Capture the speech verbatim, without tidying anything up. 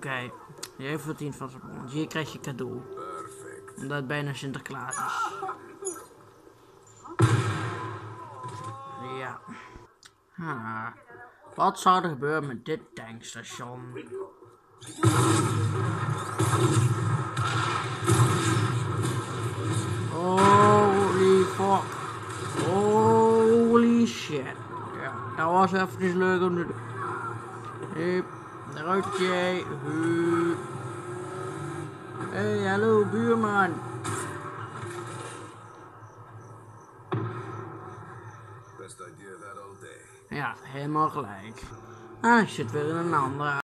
okay. Jij verdient van zo'n bond. Hier krijg je cadeau. Perfect. Omdat het bijna Sinterklaas is. Ja. Ha. Wat zou er gebeuren met dit tankstation? Holy fuck. Holy shit. Ja, dat was even leuk om te doen. Hup, eruit jij. Hup. Hey, hallo buurman. Best idea that all day. Ja, helemaal gelijk. Ah, ik zit weer in een andere